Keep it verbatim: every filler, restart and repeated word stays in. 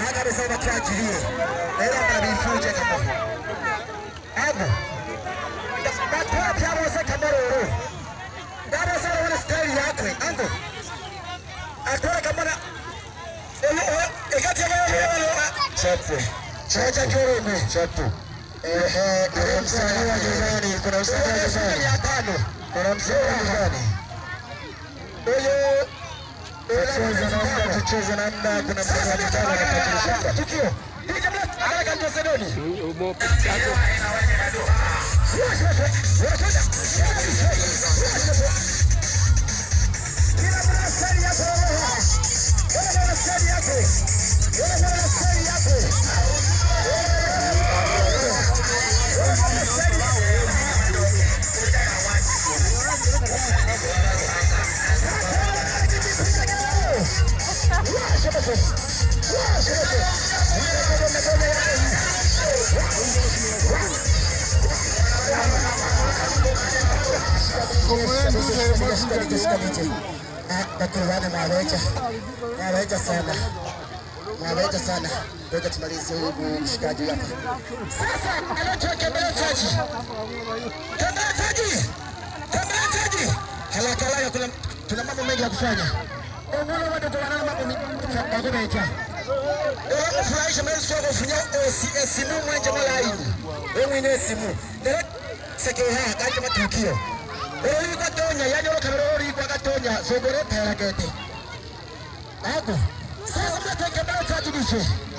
Haka bisaba twakiriye. Era babifuje kamo. Abo. Batwa byabo se kamaro. Dada sara wala style yake. Ando. Atora kamera. Eh, ekati ya chapu. Chacha kirogo. Chapu. Eh, eh, msanii wa jirani, kuna msanii wa jirani ya tano. Kuna msanii wa jirani. Oyo tucheze namna tucheze namna kuna msanii wa jirani anatakirisha tukio. Hii jamaa anataka ndio Sedoni. Umo hapo. Kila mwana sali yako. Kila mwana sali yako. Kila mwana sali yako. Bakurwana maweja maweja sana maweja sana ngoja tumalize huu mshikaji hapa sasa. Anaitwa Kamera Taji. Kamera Taji, Kamera Taji, haraka haraka, kuna tuna mambo mengi ya kufanya. Ongolo watu wana mambo mengi ya kufanya. Ewa furahisha mimi sio kufunya simu mwenje malaini. Wewe ni simu. Ndio sekeha kaje matukio. Ori kwa tonya yani ro kamera ori kwa katonya sogore tayakete. Hapo. Sasa mtakembea Taji bishe.